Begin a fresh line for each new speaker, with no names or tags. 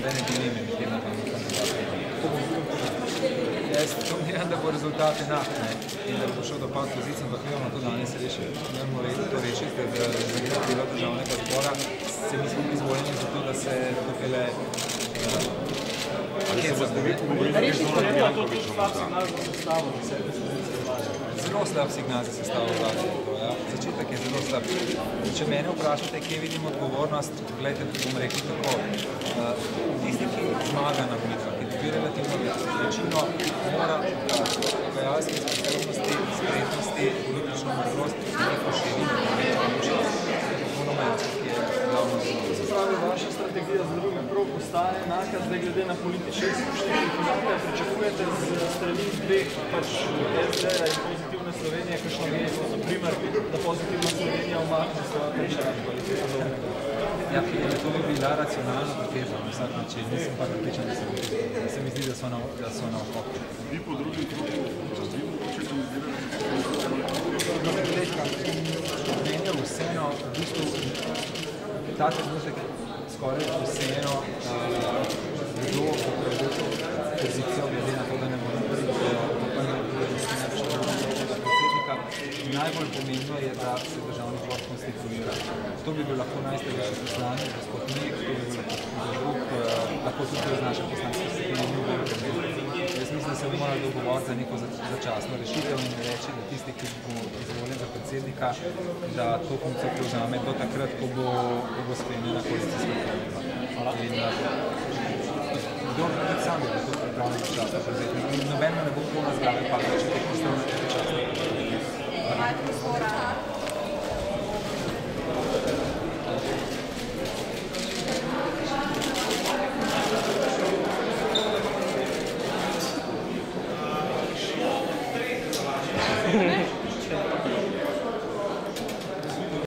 nobene dileme med tem kandidatom. Jaz domnevam, da bo rezultat enak in da bo šel do pad pozicije, ampak mi bomo to danes rešili. Mi bomo to rešiti, ker za delo državnega zbora se mi smo izvoljeni za to, da se tukaj le zelo slab signal za sestavo vlade. Začetek je zelo slab. Če mene vprašate, kje vidim odgovornost, gledajte, bom rekel tako. Tisti, ki zmaga na volitvah, ki dobi relativno večino, mora pogajalske sposobnosti, spretnosti, politično modrost, neko širino, monument, ki je glavno zelo.
Se pravi, vaša strategija za drugi krog ostaja enaka, zdaj glede na politične izkušnje, pričakujete z strani dveh SD-ja in Pozitivne Slovenije, kakšno gesto, na primer, da Pozitivna Slovenija umakne svojo pričanje kvaliteto.
Ja, to bi bila racionalna poteza na vsak način, nisem pa pripričan, da se bo to zgodilo. Se mi zdi, da so na okopu.
Vi po drugem krogu razvijemo, če kandidirate?
Meni je vseeno, v bistvu, ta trenutek skoraj vseeno, kdo bo prevzel pozicijo, glede na to, da ne bomo predsednika. Najbolj pomembno je, da se državni zbor konstituira. To bi bil lahko najstarejši poslanec, gospod Nek, to bi bil lahko tudi iz naše poslanske skupine. Jaz mislim, da se bomo morali dogovoriti za neko začasno rešitev in reči, da tisti, ki bo izvoljen za predsednika, da to funkcijo prevzame do takrat, ko bo sklenjena koalicijska pogodba. Kdo sam bi to pripravljen začasno prevzeti. Nobeno ne bo polna z glave, pa če teh postavljeno začasno.
Ne.